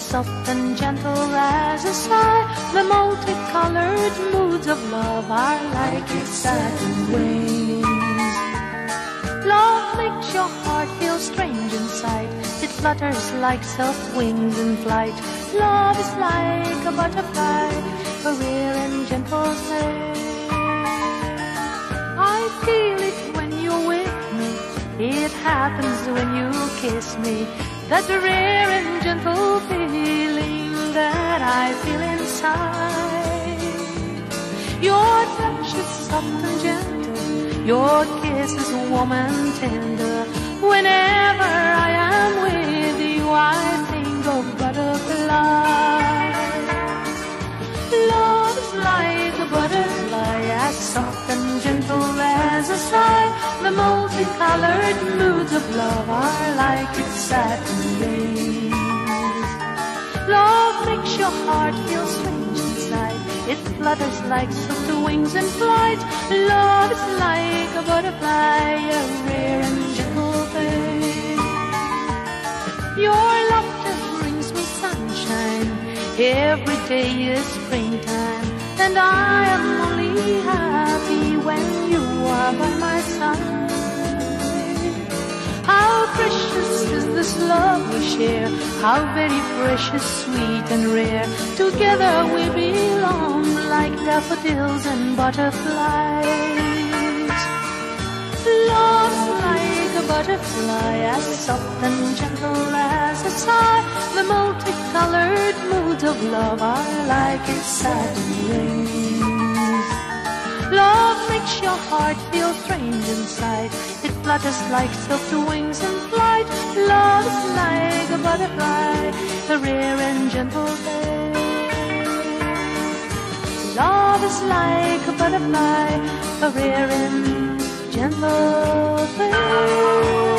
soft and gentle as a sigh. The multicolored moods of love are like its satin wings. Love makes your heart feel strange inside. It flutters like soft wings in flight. Love is like a butterfly, a rare and gentle thing. I feel it when you're with me. It happens when you kiss me. That rare and gentle feeling that I feel inside. Your touch is soft and gentle. Your kiss is warm and tender. Whenever I am with you, I think of butterflies. Love is like a butterfly, as soft and gentle as a sigh. The multicolored moods of love are like its satin wings. Love makes your heart feel strange inside. It flutters like soft wings in flight. Love is like a butterfly, a rare and gentle thing. Your laughter brings me sunshine. Every day is springtime, and I am only happy when you are by my side. How precious is this love we share, how very precious, sweet and rare. Together we belong like daffodils and butterflies. Love's like a butterfly, as soft and gentle as a sigh. The multicolored moods of love are like its satin wings. Love makes your heart feel strange inside. It flutters like soft wings in flight. Love is like a butterfly, a rare and gentle thing. Love is like a butterfly, a rare and gentle thing.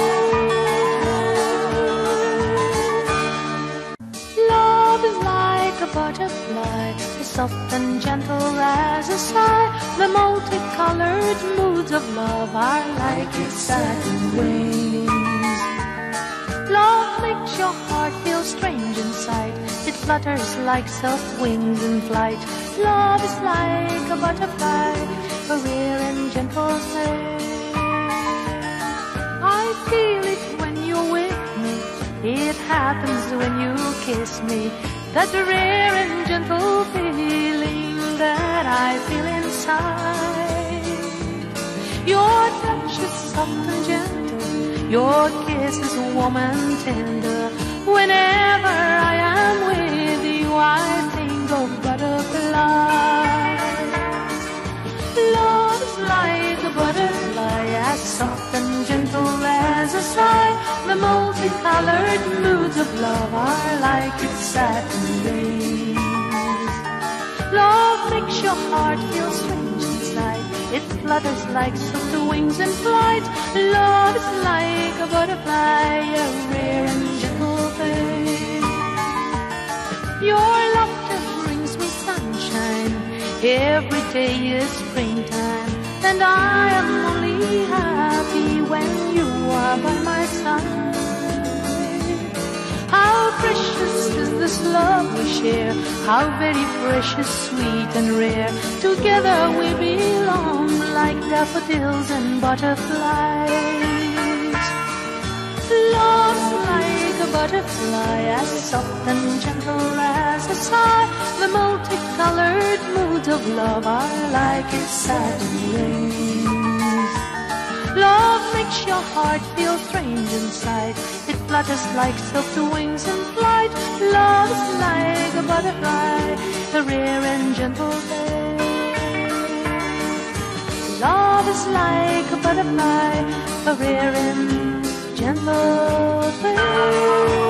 Love is like a butterfly, as soft and gentle as a sigh. The multicolored moods of love are like its satin wings. Love makes your heart feel strange inside. It flutters like soft wings in flight. Love is like a butterfly, a rare and gentle thing. I feel it when you're with me. It happens when you kiss me. That rare and gentle feeling that I feel inside. Your touch is soft and gentle. Your kiss is warm and tender. Whenever I am with you, I think of butterflies. Love is like a butterfly, as soft and gentle as a sigh. The multicolored moods of love are like its satin wings. Love makes your heart feel strange inside. It flutters like soft wings in flight. Love is like a butterfly, a rare and gentle thing. Your laughter brings me sunshine. Every day is springtime, and I am only happy when you are by my side. How precious is this love we share, how very precious, sweet and rare. Together we belong like daffodils and butterflies. Love's like a butterfly, as soft and gentle as a sigh. The multicolored moods of love are like its satin wings. Love makes your heart feel strange inside. It flutters like soft wings in flight. Love is like a butterfly, a rare and gentle thing. Love is like a butterfly, a rare and gentle thing.